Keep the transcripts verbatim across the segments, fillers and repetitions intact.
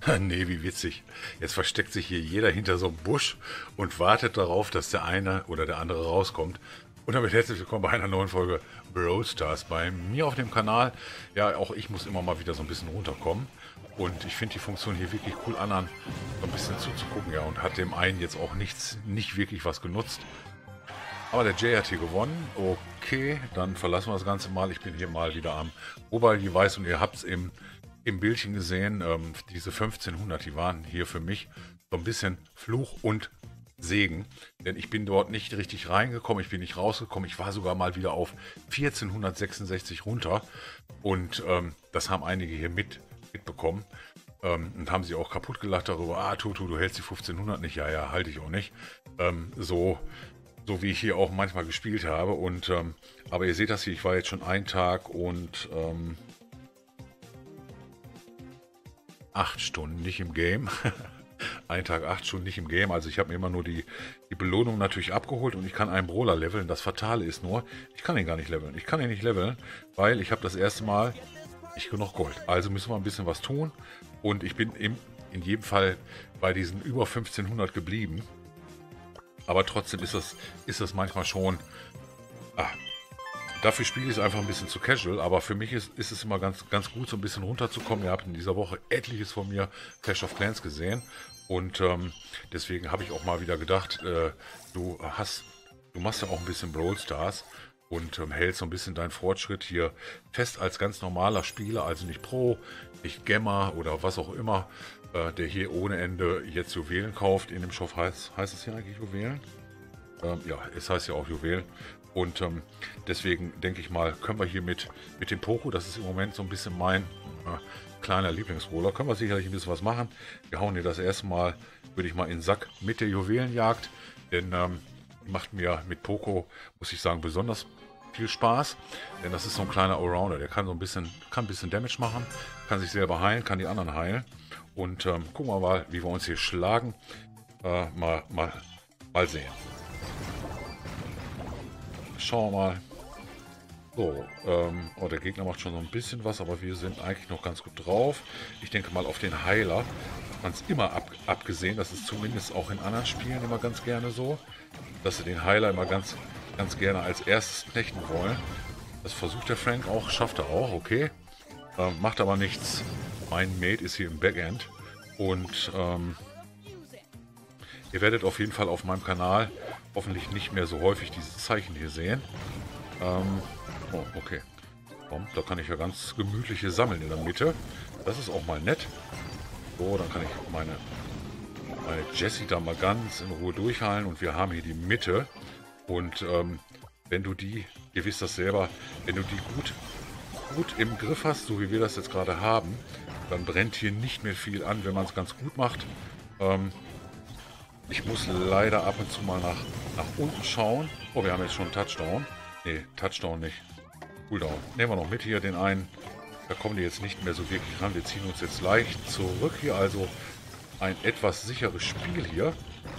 Nee, wie witzig. Jetzt versteckt sich hier jeder hinter so einem Busch und wartet darauf, dass der eine oder der andere rauskommt. Und damit herzlich willkommen bei einer neuen Folge Brawl Stars bei mir auf dem Kanal. Ja, auch ich muss immer mal wieder so ein bisschen runterkommen. Und ich finde die Funktion hier wirklich cool an, an so ein bisschen zuzugucken. Ja, und hat dem einen jetzt auch nichts, nicht wirklich was genutzt. Aber der Jay hat hier gewonnen. Okay, dann verlassen wir das Ganze mal. Ich bin hier mal wieder am Oberdevice und ihr habt es im im Bildchen gesehen, ähm, diese fünfzehnhundert, die waren hier für mich so ein bisschen Fluch und Segen, denn ich bin dort nicht richtig reingekommen, ich bin nicht rausgekommen, ich war sogar mal wieder auf vierzehnhundertsechsundsechzig runter und ähm, das haben einige hier mit, mitbekommen ähm, und haben sie auch kaputt gelacht darüber, ah Tutu, du hältst die fünfzehnhundert nicht, ja, ja, halte ich auch nicht, ähm, so so wie ich hier auch manchmal gespielt habe und ähm, aber ihr seht das hier, ich war jetzt schon einen Tag und ähm, acht Stunden nicht im Game. Ein Tag, acht Stunden nicht im Game. Also ich habe mir immer nur die, die Belohnung natürlich abgeholt und ich kann einen Brawler leveln. Das Fatale ist nur, ich kann ihn gar nicht leveln. Ich kann ihn nicht leveln, weil ich habe das erste Mal nicht genug Gold. Also müssen wir ein bisschen was tun. Und ich bin im, in jedem Fall bei diesen über fünfzehnhundert geblieben. Aber trotzdem ist das, ist das manchmal schon... Ah, dafür spiele ich es einfach ein bisschen zu casual, aber für mich ist, ist es immer ganz, ganz gut, so ein bisschen runterzukommen. Ihr habt in dieser Woche etliches von mir Clash of Clans gesehen und ähm, deswegen habe ich auch mal wieder gedacht, äh, du hast, du machst ja auch ein bisschen Brawl Stars und ähm, hältst so ein bisschen deinen Fortschritt hier fest als ganz normaler Spieler, also nicht Pro, nicht Gamma oder was auch immer, äh, der hier ohne Ende jetzt Juwelen kauft. In dem Shop heißt, heißt es hier eigentlich Juwelen? Ähm, ja, es heißt ja auch Juwelen. Und ähm, deswegen denke ich mal, können wir hier mit, mit dem Poco, das ist im Moment so ein bisschen mein äh, kleiner Lieblingsbrawler, können wir sicherlich ein bisschen was machen. Wir hauen hier das erste Mal, würde ich mal in den Sack mit der Juwelenjagd, denn ähm, macht mir mit Poco, muss ich sagen, besonders viel Spaß, denn das ist so ein kleiner Allrounder, der kann so ein bisschen, kann ein bisschen Damage machen, kann sich selber heilen, kann die anderen heilen. Und ähm, gucken wir mal, wie wir uns hier schlagen. Äh, mal, mal, mal sehen. Schauen wir mal. So, ähm, oh, der Gegner macht schon so ein bisschen was, aber wir sind eigentlich noch ganz gut drauf. Ich denke mal, auf den Heiler hat man es immer ab, abgesehen. Das ist zumindest auch in anderen Spielen immer ganz gerne so, dass sie den Heiler immer ganz, ganz gerne als erstes knechten wollen. Das versucht der Frank auch, schafft er auch, okay. Ähm, macht aber nichts. Mein Mate ist hier im Backend und ähm, ihr werdet auf jeden Fall auf meinem Kanal hoffentlich nicht mehr so häufig dieses Zeichen hier sehen. Ähm, oh, okay. Komm, da kann ich ja ganz gemütlich hier sammeln in der Mitte. Das ist auch mal nett. So, dann kann ich meine, meine Jessie da mal ganz in Ruhe durchheilen. Und wir haben hier die Mitte. Und ähm, wenn du die, ihr wisst das selber, wenn du die gut, gut im Griff hast, so wie wir das jetzt gerade haben, dann brennt hier nicht mehr viel an, wenn man es ganz gut macht. Ähm, Ich muss leider ab und zu mal nach, nach unten schauen. Oh, wir haben jetzt schon einen Touchdown. Ne, Touchdown nicht. Cooldown. Nehmen wir noch mit hier den einen. Da kommen die jetzt nicht mehr so wirklich ran. Wir ziehen uns jetzt leicht zurück hier. Also ein etwas sicheres Spiel hier.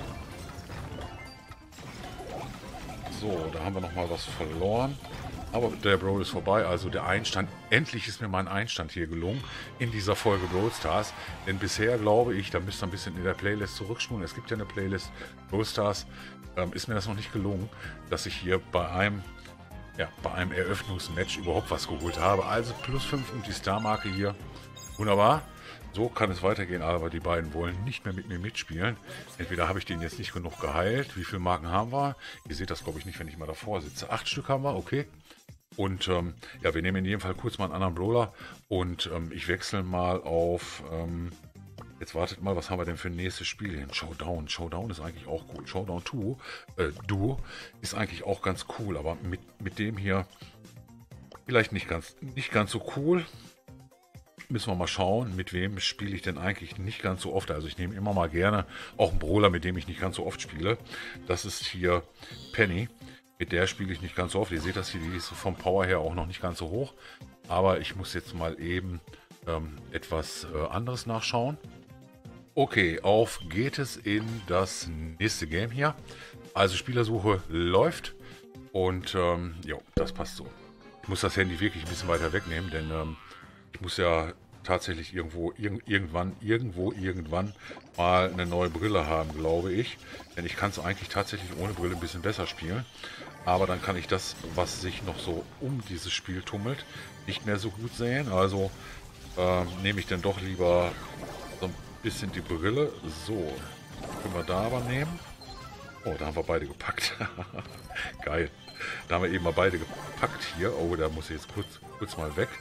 So, da haben wir nochmal was verloren. Aber der Brawl ist vorbei, also der Einstand, endlich ist mir mein Einstand hier gelungen in dieser Folge Brawl Stars. Denn bisher glaube ich, da müsst ihr ein bisschen in der Playlist zurückspulen, es gibt ja eine Playlist Brawl Stars, ähm, ist mir das noch nicht gelungen, dass ich hier bei einem, ja, bei einem Eröffnungsmatch überhaupt was geholt habe. Also plus fünf und die Star-Marke hier, wunderbar. So kann es weitergehen, aber die beiden wollen nicht mehr mit mir mitspielen. Entweder habe ich den jetzt nicht genug geheilt. Wie viele Marken haben wir? Ihr seht das, glaube ich, nicht, wenn ich mal davor sitze. Acht Stück haben wir, okay. Und ähm, ja, wir nehmen in jedem Fall kurz mal einen anderen Brawler. Und ähm, ich wechsle mal auf... Ähm, jetzt wartet mal, was haben wir denn für ein nächstes Spiel hin? Showdown. Showdown ist eigentlich auch gut. Showdown zwei, äh, Duo ist eigentlich auch ganz cool. Aber mit, mit dem hier vielleicht nicht ganz, nicht ganz so cool. Müssen wir mal schauen, mit wem spiele ich denn eigentlich nicht ganz so oft. Also ich nehme immer mal gerne auch einen Brawler, mit dem ich nicht ganz so oft spiele. Das ist hier Penny. Mit der spiele ich nicht ganz so oft. Ihr seht das hier, die ist vom Power her auch noch nicht ganz so hoch. Aber ich muss jetzt mal eben ähm, etwas äh, anderes nachschauen. Okay, auf geht es in das nächste Game hier. Also Spielersuche läuft. Und ähm, jo, das passt so. Ich muss das Handy wirklich ein bisschen weiter wegnehmen, denn ähm, ich muss ja tatsächlich irgendwo, irg irgendwann, irgendwo, irgendwann mal eine neue Brille haben, glaube ich. Denn ich kann es eigentlich tatsächlich ohne Brille ein bisschen besser spielen. Aber dann kann ich das, was sich noch so um dieses Spiel tummelt, nicht mehr so gut sehen. Also ähm, nehme ich dann doch lieber so ein bisschen die Brille. So, können wir da aber nehmen. Oh, da haben wir beide gepackt. Geil. Da haben wir eben mal beide gepackt hier. Oh, da muss ich jetzt kurz, kurz mal weg.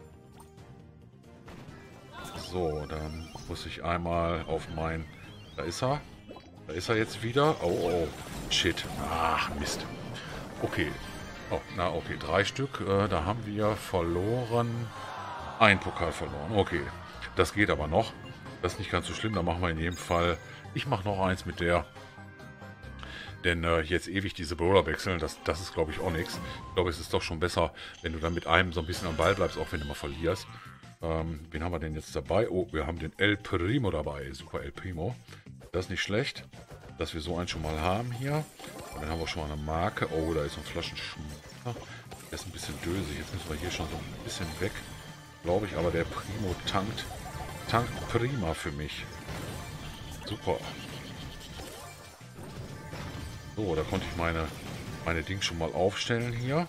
So, dann muss ich einmal auf mein... Da ist er. Da ist er jetzt wieder. Oh, oh. Shit. Ach, Mist. Okay. Oh, na, okay. Drei Stück. Äh, da haben wir verloren. Ein Pokal verloren. Okay. Das geht aber noch. Das ist nicht ganz so schlimm. Da machen wir in jedem Fall... Ich mache noch eins mit der... Denn äh, jetzt ewig diese Brawler wechseln, das, das ist, glaube ich, auch nichts. Ich glaube, es ist doch schon besser, wenn du dann mit einem so ein bisschen am Ball bleibst, auch wenn du mal verlierst. Ähm, wen haben wir denn jetzt dabei? Oh, wir haben den El Primo dabei. Super El Primo. Das ist nicht schlecht, dass wir so einen schon mal haben hier. Und dann haben wir schon mal eine Marke. Oh, da ist so ein Flaschenschmucker. Der ist ein bisschen dösig. Jetzt müssen wir hier schon so ein bisschen weg, glaube ich. Aber der Primo tankt, tankt prima für mich. Super. So, da konnte ich meine, meine Ding schon mal aufstellen hier.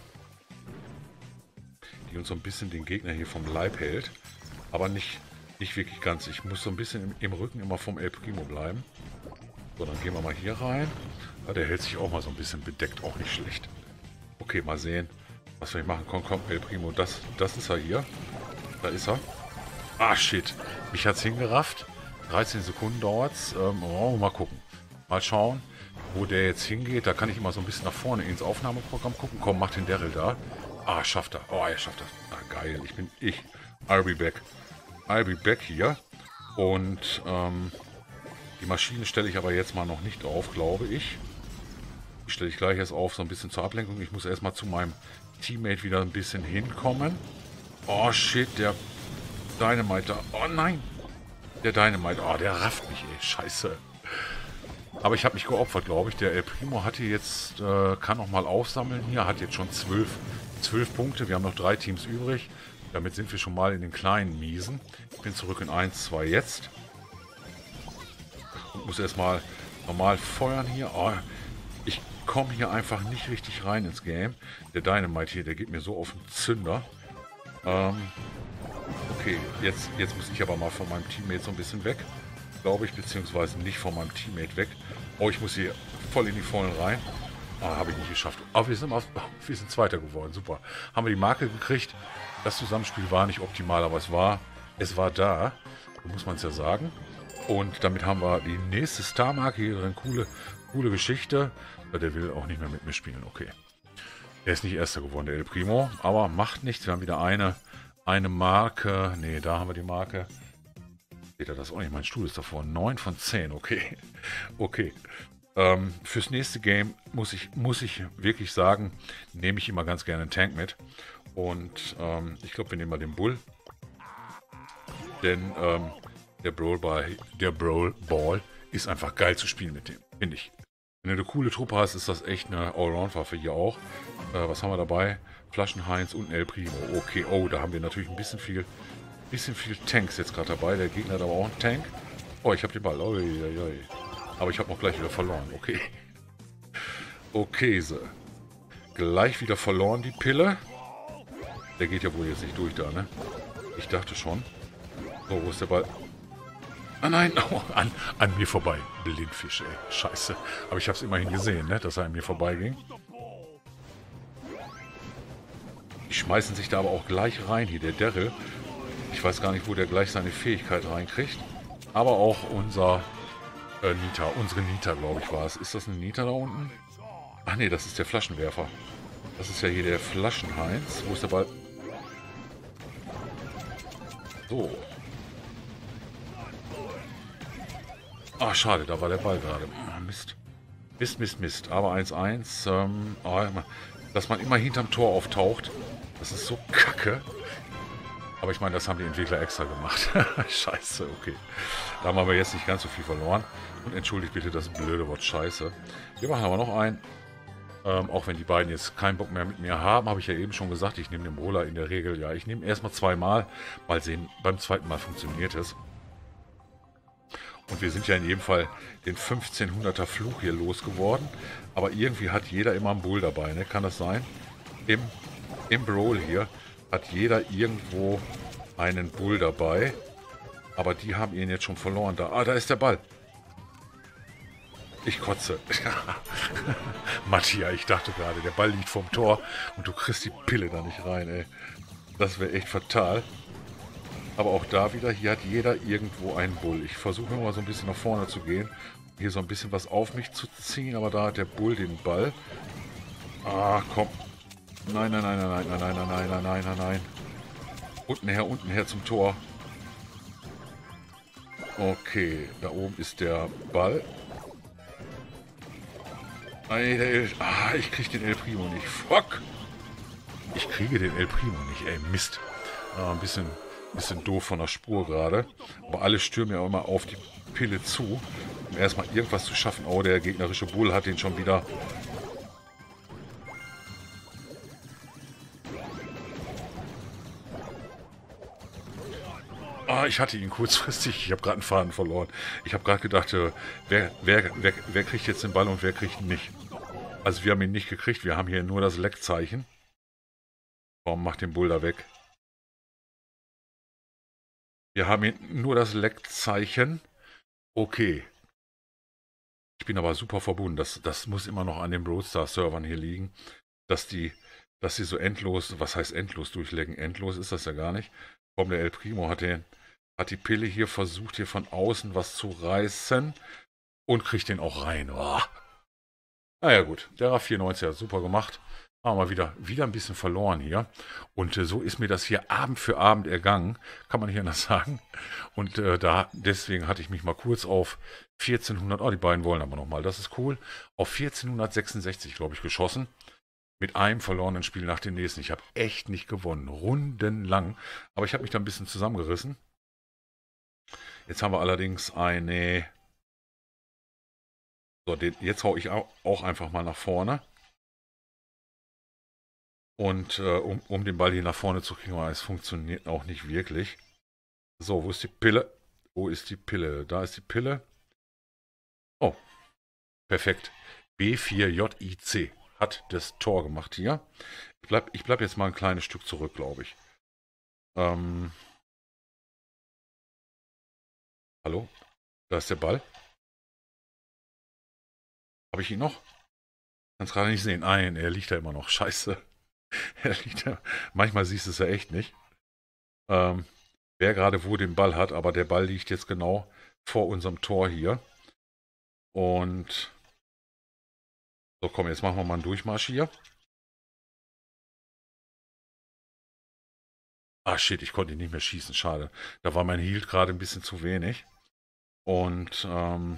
Die uns so ein bisschen den Gegner hier vom Leib hält. Aber nicht, nicht wirklich ganz. Ich muss so ein bisschen im, im Rücken immer vom El Primo bleiben. So, dann gehen wir mal hier rein. Ja, der hält sich auch mal so ein bisschen bedeckt. Auch nicht schlecht. Okay, mal sehen, was wir machen. Komm, komm, El Primo. Das, das ist er hier. Da ist er. Ah, shit. Mich hat es hingerafft. dreizehn Sekunden dauert es. Ähm, oh, mal gucken. Mal schauen, wo der jetzt hingeht. Da kann ich immer so ein bisschen nach vorne ins Aufnahmeprogramm gucken. Komm, mach den Daryl da. Ah, schafft er. Oh, er schafft das. Ah, geil. Ich bin ich. I'll be back. I'll be back hier. Und ähm, die Maschine stelle ich aber jetzt mal noch nicht auf, glaube ich. Die stelle ich gleich erst auf, so ein bisschen zur Ablenkung. Ich muss erstmal zu meinem Teammate wieder ein bisschen hinkommen. Oh, shit, der Dynamite da. Oh, nein. Der Dynamite. Oh, der rafft mich, ey. Scheiße. Aber ich habe mich geopfert, glaube ich. Der El Primo hatte jetzt, äh, kann noch mal aufsammeln hier. Hat jetzt schon zwölf, zwölf Punkte. Wir haben noch drei Teams übrig. Damit sind wir schon mal in den kleinen Miesen. Ich bin zurück in eins, zwei jetzt. Und muss erstmal normal feuern hier. Oh, ich komme hier einfach nicht richtig rein ins Game. Der Dynamite hier, der geht mir so auf den Zünder. Ähm, okay, jetzt, jetzt muss ich aber mal von meinem Teammate so ein bisschen weg. Glaube ich, beziehungsweise nicht von meinem Teammate weg. Oh, ich muss hier voll in die Vollen rein. Ah, habe ich nicht geschafft. Aber wir sind, auf, wir sind Zweiter geworden. Super. Haben wir die Marke gekriegt. Das Zusammenspiel war nicht optimal, aber es war, es war da. So muss man es ja sagen. Und damit haben wir die nächste Star-Marke hier drin. Coole, coole Geschichte. Der will auch nicht mehr mit mir spielen. Okay. Er ist nicht Erster geworden, der El Primo. Aber macht nichts. Wir haben wieder eine, eine Marke. Ne, da haben wir die Marke. Seht ihr das auch nicht? Mein Stuhl ist davor. neun von zehn. Okay. Okay. Ähm, fürs nächste Game muss ich, muss ich wirklich sagen, nehme ich immer ganz gerne einen Tank mit. Und ähm, ich glaube, wir nehmen mal den Bull. Denn ähm, der Brawl Ball, der Brawl Ball ist einfach geil zu spielen mit dem, finde ich. Wenn du eine coole Truppe hast, ist das echt eine Allround-Waffe hier auch. Äh, was haben wir dabei? Flaschenheinz und El Primo. Okay, oh, da haben wir natürlich ein bisschen viel, bisschen viel Tanks jetzt gerade dabei. Der Gegner hat aber auch einen Tank. Oh, ich habe den Ball. Ui, ui, ui. Aber ich habe noch gleich wieder verloren. Okay. Okay, so. Gleich wieder verloren die Pille. Der geht ja wohl jetzt nicht durch da, ne? Ich dachte schon. So, wo ist der Ball? Ah nein, oh, an, an mir vorbei. Blindfisch, ey. Scheiße. Aber ich habe es immerhin gesehen, ne? Dass er an mir vorbeiging. Die schmeißen sich da aber auch gleich rein hier. Der Daryl. Ich weiß gar nicht, wo der gleich seine Fähigkeit reinkriegt. Aber auch unser äh, Nita. Unsere Nita, glaube ich, war es. Ist das ein Nita da unten? Ach nee, das ist der Flaschenwerfer. Das ist ja hier der Flaschenheinz. Wo ist der Ball? So. Ah, schade, da war der Ball gerade. Ah, Mist. Mist, Mist, Mist. Aber eins eins. Ähm, oh, dass man immer hinterm Tor auftaucht, das ist so kacke. Aber ich meine, das haben die Entwickler extra gemacht. Scheiße, okay. Da haben wir jetzt nicht ganz so viel verloren. Und entschuldigt bitte das blöde Wort Scheiße. Wir machen aber noch ein. Ähm, auch wenn die beiden jetzt keinen Bock mehr mit mir haben, habe ich ja eben schon gesagt, ich nehme den Brawler in der Regel, ja, ich nehme erstmal zweimal, mal sehen, beim zweiten Mal funktioniert es. Und wir sind ja in jedem Fall den fünfzehnhunderter Fluch hier losgeworden, aber irgendwie hat jeder immer einen Bull dabei, ne? Kann das sein? Im, im Brawl hier hat jeder irgendwo einen Bull dabei, aber die haben ihn jetzt schon verloren. Da, ah, da ist der Ball. Ich kotze. Mattia, ich dachte gerade, der Ball liegt vorm Tor und du kriegst die Pille da nicht rein, ey. Das wäre echt fatal. Aber auch da wieder, hier hat jeder irgendwo einen Bull. Ich versuche mal so ein bisschen nach vorne zu gehen. Hier so ein bisschen was auf mich zu ziehen, aber da hat der Bull den Ball. Ah, komm. Nein, nein, nein, nein, nein, nein, nein, nein, nein, nein, nein, nein. Unten her, unten her zum Tor. Okay, da oben ist der Ball. Nein, der El ah, ich kriege den El Primo nicht. Fuck! Ich kriege den El Primo nicht, ey, Mist. Ah, ein bisschen, bisschen doof von der Spur gerade. Aber alle stürmen ja immer auf die Pille zu, um erstmal irgendwas zu schaffen. Oh, der gegnerische Bull hat den schon wieder. Ah, ich hatte ihn kurzfristig. Ich habe gerade einen Faden verloren. Ich habe gerade gedacht, äh, wer, wer, wer, wer kriegt jetzt den Ball und wer kriegt ihn nicht. Also wir haben ihn nicht gekriegt. Wir haben hier nur das Leckzeichen. Warum macht den Bull da weg? Wir haben hier nur das Leckzeichen. Okay. Ich bin aber super verbunden. Das, das muss immer noch an den Brawl Stars Servern hier liegen. Dass die, dass sie so endlos, was heißt endlos durchlecken? Endlos ist das ja gar nicht. Komm, der El Primo hat den... Hat die Pille hier versucht, hier von außen was zu reißen und kriegt den auch rein. Oh. Naja gut, der RAF vierundneunzig hat super gemacht. Haben wir wieder, wieder ein bisschen verloren hier. Und äh, so ist mir das hier Abend für Abend ergangen, kann man hier anders sagen. Und äh, da deswegen hatte ich mich mal kurz auf vierzehnhundert, oh die beiden wollen aber nochmal, das ist cool, auf vierzehnhundertsechsundsechzig, glaube ich, geschossen. Mit einem verlorenen Spiel nach dem nächsten. Ich habe echt nicht gewonnen, rundenlang. Aber ich habe mich da ein bisschen zusammengerissen. Jetzt haben wir allerdings eine... So, den, jetzt hau ich auch einfach mal nach vorne. Und äh, um, um den Ball hier nach vorne zu kriegen, aber es funktioniert auch nicht wirklich. So, wo ist die Pille? Wo ist die Pille? Da ist die Pille. Oh, perfekt. B vier J I C hat das Tor gemacht hier. Ich bleib, ich bleib jetzt mal ein kleines Stück zurück, glaube ich. Ähm... Hallo? Da ist der Ball. Habe ich ihn noch? Kann es gerade nicht sehen. Nein, er liegt da immer noch. Scheiße. Er liegt da. Manchmal siehst du es ja echt nicht. Ähm, wer gerade wo den Ball hat, aber der Ball liegt jetzt genau vor unserem Tor hier. Und so, komm, jetzt machen wir mal einen Durchmarsch hier. Ah, shit, ich konnte ihn nicht mehr schießen. Schade. Da war mein Heal gerade ein bisschen zu wenig. Und, ähm...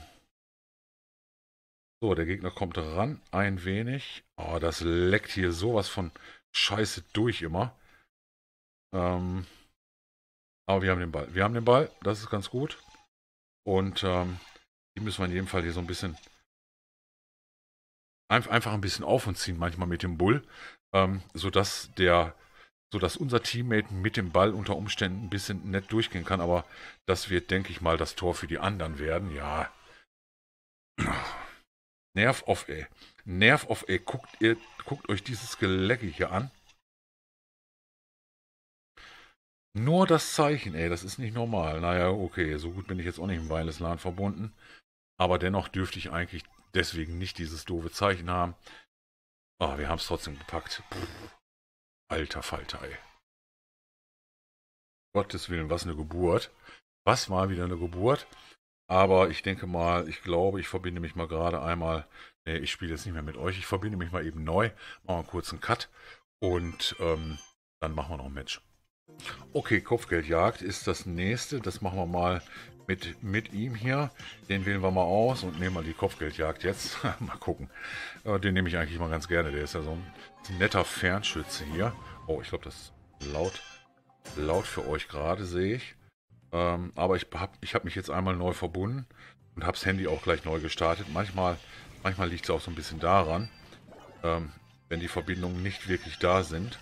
so, der Gegner kommt ran, ein wenig. Oh, das leckt hier sowas von Scheiße durch immer. Ähm, aber wir haben den Ball. Wir haben den Ball, das ist ganz gut. Und ähm, die müssen wir in jedem Fall hier so ein bisschen... Einfach ein bisschen auf uns ziehen, manchmal mit dem Bull. Ähm, sodass der... sodass unser Teammate mit dem Ball unter Umständen ein bisschen nett durchgehen kann. Aber das wird, denke ich mal, das Tor für die anderen werden. Ja... Nerv auf, ey. Nerv auf, ey. Guckt, ihr, guckt euch dieses Gelecke hier an. Nur das Zeichen, ey. Das ist nicht normal. Naja, okay. So gut bin ich jetzt auch nicht im Wireless LAN verbunden. Aber dennoch dürfte ich eigentlich deswegen nicht dieses doofe Zeichen haben. Ah, wir haben es trotzdem gepackt. Puh. Alter Falter, ey. Gottes Willen, was eine Geburt. Was war wieder eine Geburt? Aber ich denke mal, ich glaube, ich verbinde mich mal gerade einmal, nee, ich spiele jetzt nicht mehr mit euch, ich verbinde mich mal eben neu, machen einen kurzen Cut und ähm, dann machen wir noch ein Match. Okay, Kopfgeldjagd ist das nächste, das machen wir mal mit, mit ihm hier, den wählen wir mal aus und nehmen mal die Kopfgeldjagd jetzt, mal gucken. Äh, den nehme ich eigentlich mal ganz gerne, der ist ja so ein, ein netter Fernschütze hier. Oh, ich glaube, das ist laut, laut für euch gerade, sehe ich. Ähm, aber ich habe ich hab mich jetzt einmal neu verbunden und habe das Handy auch gleich neu gestartet. Manchmal, manchmal liegt es auch so ein bisschen daran. ähm, wenn die Verbindungen nicht wirklich da sind.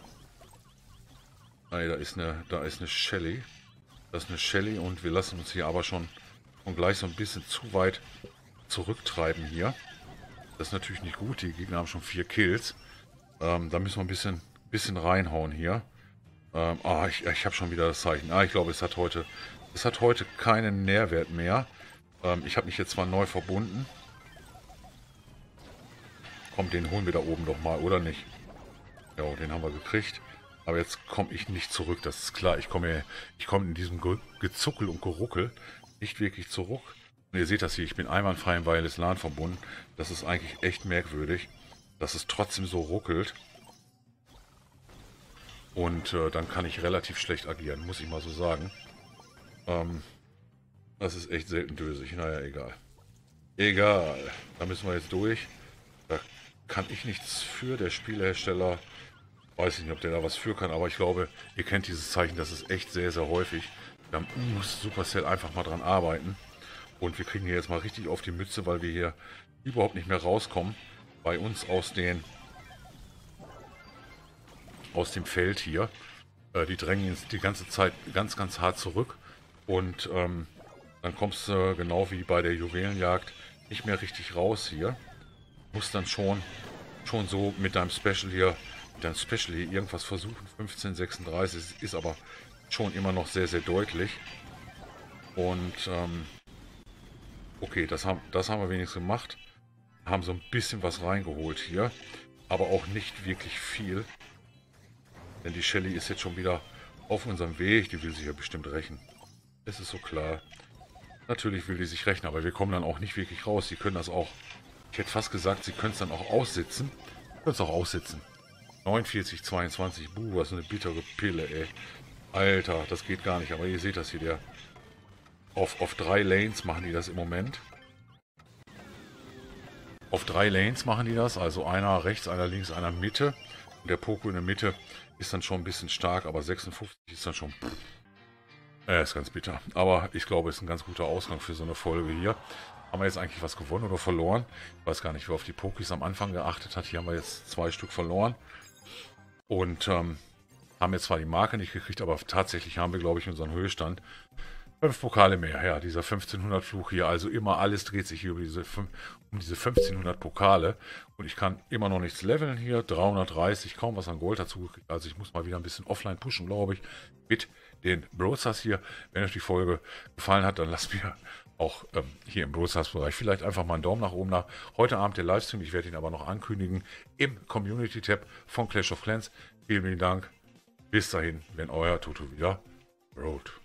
Nein, da ist eine, da ist eine Shelly. Das ist eine Shelly und wir lassen uns hier aber schon, schon gleich so ein bisschen zu weit zurücktreiben hier. Das ist natürlich nicht gut. Die Gegner haben schon vier Kills. Ähm, da müssen wir ein bisschen, bisschen reinhauen hier. Ähm, ah, ich, ich habe schon wieder das Zeichen. Ah, ich glaube, es hat heute, es hat heute keinen Nährwert mehr. Ähm, ich habe mich jetzt zwar neu verbunden. Komm, den holen wir da oben doch mal, oder nicht? Ja, den haben wir gekriegt. Aber jetzt komme ich nicht zurück, das ist klar. Ich komme ich komme in diesem Ge Gezuckel und Geruckel nicht wirklich zurück. Und ihr seht das hier, ich bin einwandfrei im Wireless LAN verbunden. Das ist eigentlich echt merkwürdig, dass es trotzdem so ruckelt. Und äh, dann kann ich relativ schlecht agieren, muss ich mal so sagen. Ähm, das ist echt selten dösig. Naja, egal. Egal. Da müssen wir jetzt durch. Da kann ich nichts für. Der Spielhersteller, weiß ich nicht, ob der da was für kann, aber ich glaube, ihr kennt dieses Zeichen, das ist echt sehr, sehr häufig. Da muss Supercell einfach mal dran arbeiten. Und wir kriegen hier jetzt mal richtig auf die Mütze, weil wir hier überhaupt nicht mehr rauskommen. Bei uns aus den aus dem Feld hier. Äh, die drängen uns die ganze Zeit ganz, ganz hart zurück. Und ähm, dann kommst du äh, genau wie bei der Juwelenjagd nicht mehr richtig raus hier. Muss dann schon, schon so mit deinem Special hier, mit deinem Special hier irgendwas versuchen. fünfzehn sechsunddreißig ist aber schon immer noch sehr, sehr deutlich. Und ähm, okay, das haben, das haben wir wenigstens gemacht. Haben so ein bisschen was reingeholt hier. Aber auch nicht wirklich viel. Denn die Shelly ist jetzt schon wieder auf unserem Weg. Die will sich ja bestimmt rächen. Das ist so klar. Natürlich will die sich rächen, aber wir kommen dann auch nicht wirklich raus. Sie können das auch, ich hätte fast gesagt, sie können es dann auch aussitzen. Können es auch aussitzen. neunundvierzig, zweiundzwanzig, buh, was eine bittere Pille, ey. Alter, das geht gar nicht. Aber ihr seht das hier, der auf, auf drei Lanes machen die das im Moment. Auf drei Lanes machen die das, also einer rechts, einer links, einer Mitte. Und der Poco in der Mitte ist dann schon ein bisschen stark, aber sechsundfünfzig ist dann schon... Er ist ganz bitter. Aber ich glaube, es ist ein ganz guter Ausgang für so eine Folge hier. Haben wir jetzt eigentlich was gewonnen oder verloren? Ich weiß gar nicht, wer auf die Pokis am Anfang geachtet hat. Hier haben wir jetzt zwei Stück verloren. Und ähm, haben jetzt zwar die Marke nicht gekriegt, aber tatsächlich haben wir, glaube ich, unseren Höchststand. Fünf Pokale mehr, ja, dieser fünfzehnhundert Fluch hier. Also immer alles dreht sich hier über diese, um diese fünfzehnhundert Pokale. Und ich kann immer noch nichts leveln hier. dreihundertdreißig, kaum was an Gold dazu gekriegt. Also ich muss mal wieder ein bisschen offline pushen, glaube ich, mit den Broadstars hier. Wenn euch die Folge gefallen hat, dann lasst mir auch ähm, hier im Broadstars-Bereich vielleicht einfach mal einen Daumen nach oben nach. Heute Abend der Livestream, ich werde ihn aber noch ankündigen, im Community-Tab von Clash of Clans. Vielen, vielen Dank. Bis dahin, wenn euer Toto wieder Road.